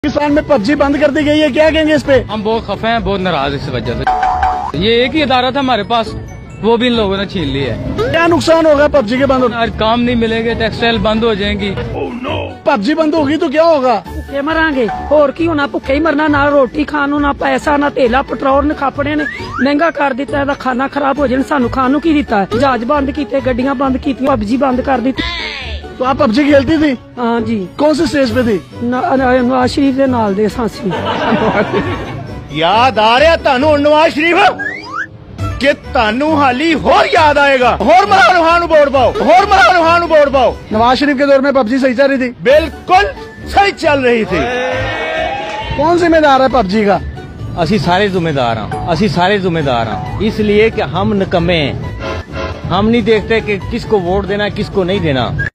पाकिस्तान में पबजी बंद कर दी गई है, क्या कहेंगे इस पे? हम बहुत खफे हैं, बहुत नाराज इस वजह से। ये एक ही अदारा था हमारे पास, वो भी इन लोगों ने छीन लिया है। क्या नुकसान होगा पबजी के बंद होने? आज काम नहीं मिलेंगे, टेक्सटाइल बंद हो जाएंगी। पबजी बंद होगी तो क्या होगा? भुखे मरांगे, होर की होना, भुखे ही मरना, ना रोटी खान ਨੂੰ, ना पैसा, ना तेला पेट्रोल ने खापड़े ने महंगा कर दिता है, खाना खराब हो जाए। सानू खान की दिता है, जहाज बंद किए, गड्डियां बंद की, पबजी बंद कर दी। तो आप पबजी खेलती थी? हाँ जी। कौन सी स्टेज पे थी? नवाज शरीफ के नाल दे सांसी। याद आ रहा तानू नवाज शरीफ कि तानू हाली होर याद आएगा। होर इमरान खान वोट पाओ, होर इमरान खान वोट पाओ। नवाज शरीफ के दौर में पबजी सही चल रही थी? बिल्कुल सही चल रही थी। कौन जिम्मेदार है पबजी का? असी सारे जिम्मेदार हैं, असी सारे जिम्मेदार हैं, इसलिए कि हम निकम्मे हैं। हम नहीं देखते कि किसको वोट देना, किसको नहीं देना।